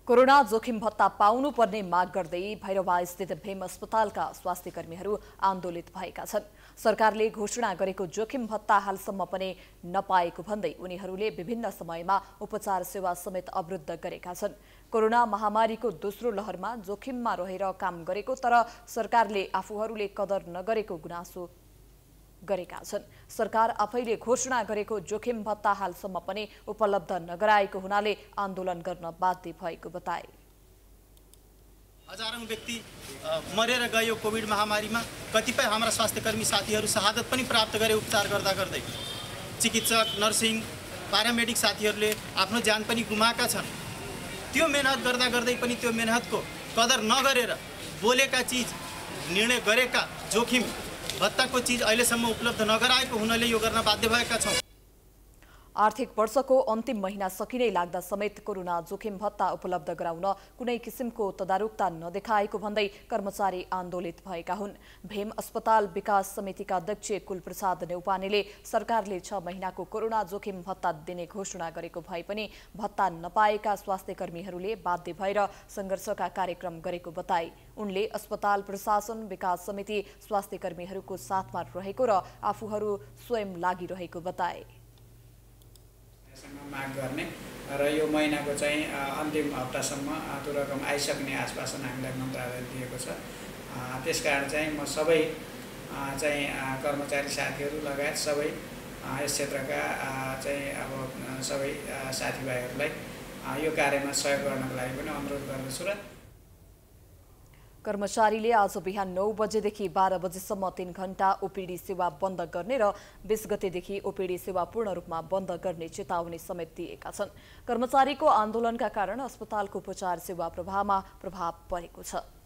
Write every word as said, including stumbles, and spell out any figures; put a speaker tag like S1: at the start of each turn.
S1: Corona जोखिम भत्ता पाउनु पर्ने माग गर्दै भैरवा स्थित भेम अस्पतालका स्वास्थ्य कर्मीहरू आन्दोलित भएका छन्। सरकारले घोषणा गरेको जोखिम भत्ता हालसम्म पनि नपाएको भन्दै उनीहरूले विभिन्न समयमा उपचार सेवा समेत अवरुद्ध गरेका छन्। कोरोना महामारीको दोस्रो लहरमा जोखिममा रहेर काम गरेको तर सरकारले आफूहरूले कदर नगरेको गुनासो गरेका छन्। सरकार आफैले घोषणा गरेको जोखिम भत्ता हालसम्म पनि उपलब्ध नगराएको हुनाले आन्दोलन गर्न बाध्य भएको बताए।
S2: हजारौं व्यक्ति मरेर गयो कोभिड महामारीमा। कतिपय हाम्रा स्वास्थ्यकर्मी साथीहरू शहादत पनि प्राप्त गरे उपचार गर्दा गर्दै। चिकित्सक, नर्सिङ, प्यारामेडिक साथीहरूले आफ्नो ज्यान पनि गुमाएका छन्। त्यो मेहनत गर्दा गर्दै पनि त्यो मेहनतको कदर नगरेर बोलेका चिज, निर्णय गरेका जोखिम भत्ताको चीज अहिलेसम्म उपलब्ध नगराएको हुनाले यो गर्न बाध्य भएका छौं।
S1: आर्थिक वर्षको अन्तिम महिना सकिनै लाग्दा समेत कोरोना जोखिम भत्ता उपलब्ध गराउन कुनै किसिमको तदारुकता नदेखाएको भन्दै कर्मचारी आन्दोलित भएका हुन्। भेम अस्पताल विकास समितिका अध्यक्ष कुलप्रसाद नेउपानेले सरकारले छ महिनाको कोरोना जोखिम भत्ता दिने घोषणा गरेको भए पनि भत्ता नपाएका स्वास्थ्य कर्मीहरूले बाध्य भएर संघर्षका कार्यक्रम गरेको बताए। उनले अस्पताल प्रशासन, विकास समिति, स्वास्थ्य कर्मीहरूको साथमा रहेको र आफूहरू स्वयं लागिरहेको बताए।
S3: माग गर्ने र यो महिनाको चाहिँ अन्तिम हप्तासम्म त्यो रकम आइसक्ने आश्वासन हामीलाई मन्त्रालयले दिएको छ। त्यसकारण चाहिँ म सबै चाहिँ कर्मचारी साथीहरू लगायत सबै यस क्षेत्रका चाहिँ अब सबै साथीभाइहरूलाई यो कार्यमा सहयोग गर्नको लागि पनि अनुरोध गर्दछु। र
S1: कर्मचारीले आज बिहान नौ बजेदेखि बाह्र बजेसम्म तीन घण्टा ओपीडी सेवा बन्द गर्ने र बीस गतेदेखि ओपीडी सेवा पूर्ण रूपमा बन्द गर्ने चेतावनी समेत दिएका छन्। कर्मचारीको आन्दोलनका कारण अस्पतालको उपचार सेवा प्रवाहमा प्रभाव परेको छ।